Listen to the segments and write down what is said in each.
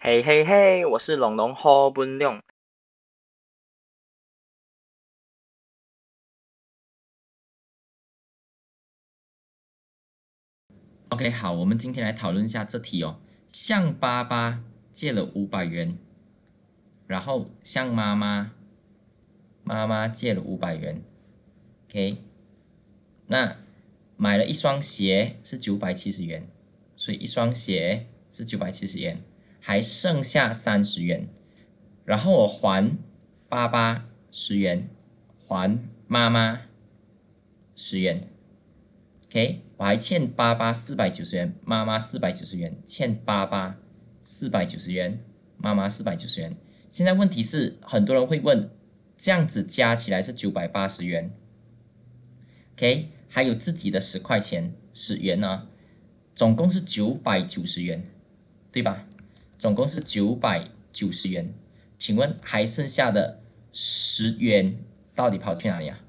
嘿嘿嘿，我是龙龙侯本亮。 OK，好，我们今天来讨论一下这题哦。向爸爸借了500元，然后向妈妈借了500元。OK，那买了一双鞋是970元，所以一双鞋是970元，还剩下30元。然后我还爸爸10元，还妈妈10元。OK，我还欠爸爸490元，妈妈490元，欠爸爸490元，妈妈490元。现在问题是，很多人会问，这样子加起来是980元。OK，还有自己的10块钱10元呢，总共是990元，对吧？总共是990元。请问还剩下的10元到底跑去哪里啊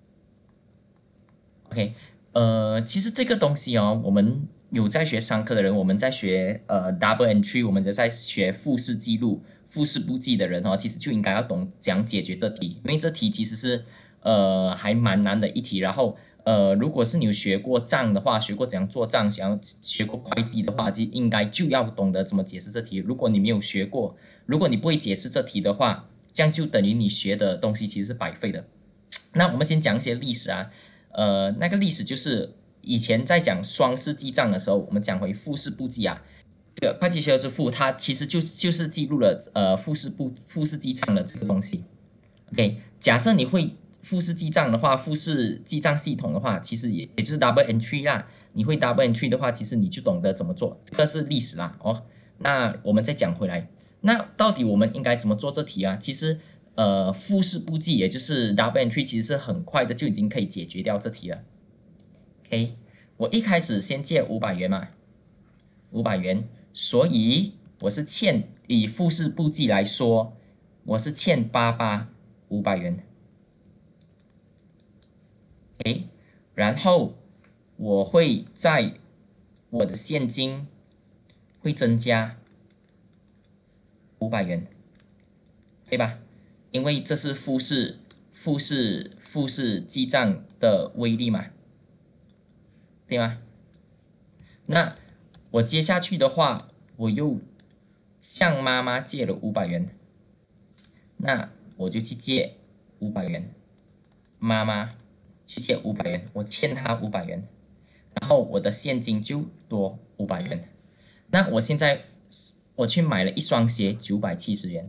？OK，其实这个东西哦，我们有在学商科的人，我们在学double entry，我们在学复式记录、复式簿记的人哦，其实就应该要懂怎样解决这题，因为这题其实是还蛮难的一题。然后如果是你有学过账的话，学过怎样做账，想要学过会计的话，就应该就要懂得怎么解释这题。如果你没有学过，如果你不会解释这题的话，这样就等于你学的东西其实是白费的。那我们先讲一些历史啊。那个历史就是以前在讲双式记账的时候，我们讲回复式簿记啊。这个会计学之父，它其实就是记录了复式记账的这个东西。OK，假设你会复式记账的话，复式记账系统的话，其实也就是 double entry 啦。你会 double entry 的话，其实你就懂得怎么做，这个是历史啦。哦，那我们再讲回来，那到底我们应该怎么做这题啊？其实复式簿记也就是 double entry，其实是很快的就已经可以解决掉这题了。OK，我一开始先借500元嘛，五百元，所以我是欠，以复式簿记来说，我是欠爸爸500元。OK，然后我会在我的现金会增加500元，对吧？因为这是复式记账的威力嘛，对吗？那我接下去的话，我又向妈妈借了500元，那我就去借五百元，妈妈去借五百元，我欠她五百元，然后我的现金就多500元。那我现在我去买了一双鞋970元，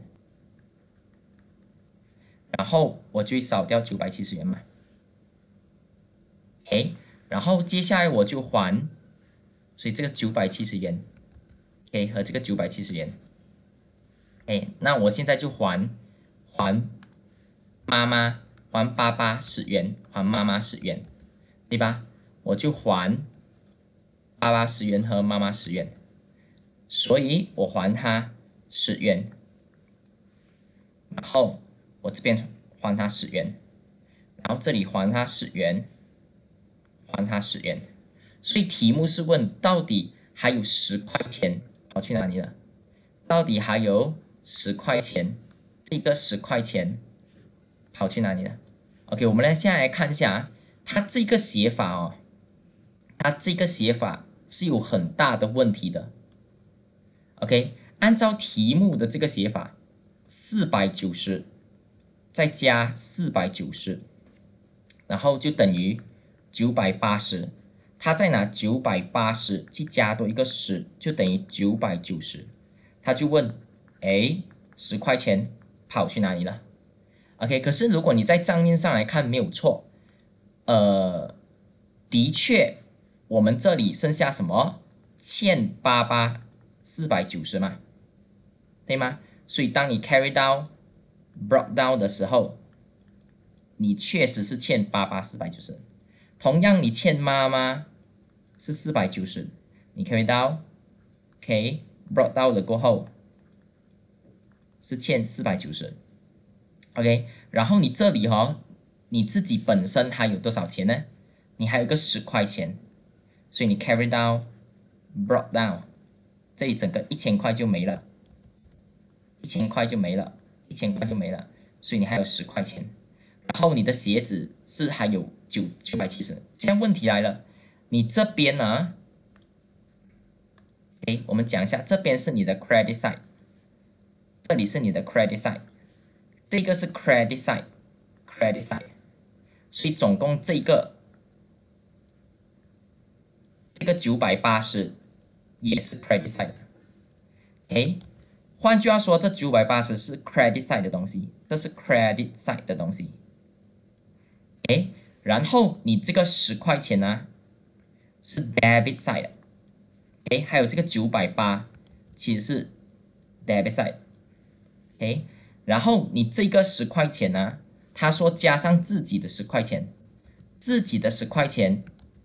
然后我就少掉970元嘛。OK，然后接下来我就还，所以这个970元，OK 和这个970元，OK，那我现在就还妈妈，还爸爸10元，还妈妈10元，对吧？我就还爸爸10元和妈妈10元，所以我还他10元，然后我这边还他10元，然后这里还他10元，还他10元。所以题目是问到底还有10块钱跑去哪里了？到底还有十块钱，这个10块钱跑去哪里了？OK，我们现在来看一下它这个写法哦，它这个写法是有很大的问题的。OK，按照题目的这个写法，490再加490，然后就等于980。他再拿980去加多一个10，就等于990。他就问，哎，十块钱跑去哪里了？OK，可是如果你在账面上来看没有错，的确，我们这里剩下什么？欠爸爸490嘛，对吗？所以当你 carry down brought down 的时候，你确实是欠爸爸490。同样，你欠妈妈是490，你 carry down，OK brought down 了过后是欠490。OK，然后你这里你自己本身还有多少钱呢？你还有个10块钱，所以你 carry down brought down，这里整个1000块就没了。 1000块就没了，1000块就没了，所以你还有10块钱。然后你的鞋子是还有970。现在问题来了，你这边呢？我们讲一下，这边是你的 credit side， 这里是你的 credit side， 这个是 credit side， 所以总共这个980也是 credit side。换句话说，这980是 credit side 的东西，这是 credit side 的东西。然后你这个10块钱呢，是 debit side。还有这个980其实是 debit side。然后你这个10块钱呢，他说加上自己的10块钱，自己的10块钱，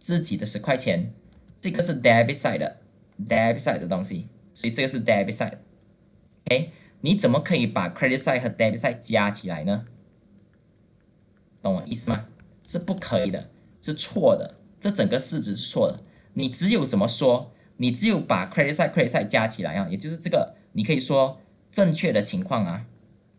这个是 debit side 的东西，所以这个是 debit side。你怎么可以把 credit side 和 debit side 加起来呢？懂我意思吗？是不可以的，是错的，这整个式子是错的。你只有怎么说？你只有把 credit side 加起来啊，也就是这个，你可以说正确的情况啊，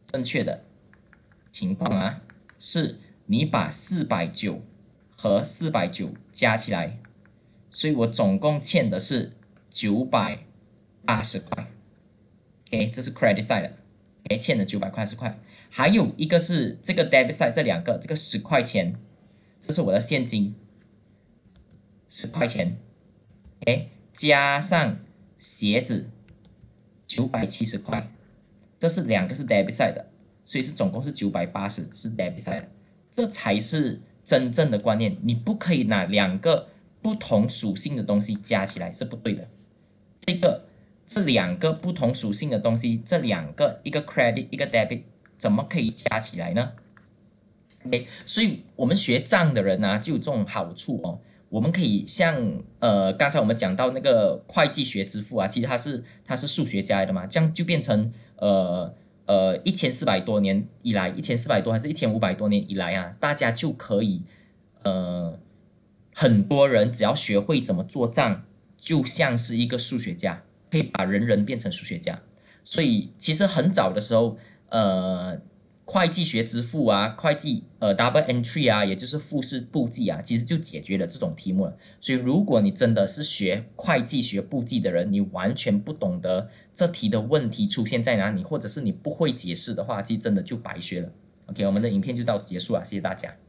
是你把490和490加起来，所以我总共欠的是980块。这是 credit side 的，欠的980块。还有一个是这个 debit side， 这两个，这个10块钱，这是我的现金，10块钱，加上鞋子970块，这是两个是 debit side 的，所以是总共是980是 debit side 的，这才是真正的观念。你不可以拿两个不同属性的东西加起来，是不对的。这两个不同属性的东西，这两个一个 credit 一个 debit， 怎么可以加起来呢？所以我们学账的人就有这种好处哦。我们可以像刚才我们讲到那个会计学之父其实他是数学家来的嘛，这样就变成1400多年以来，1400多还是1500多年以来大家就可以很多人只要学会怎么做账，就像是一个数学家，可以把人人变成数学家。所以其实很早的时候会计学之父会计double entry也就是复式簿记其实就解决了这种题目了。所以如果你真的是学会计学簿记的人，你完全不懂得这题的问题出现在哪里，或者是你不会解释的话，其实真的就白学了。OK， 我们的影片就到此结束了，谢谢大家。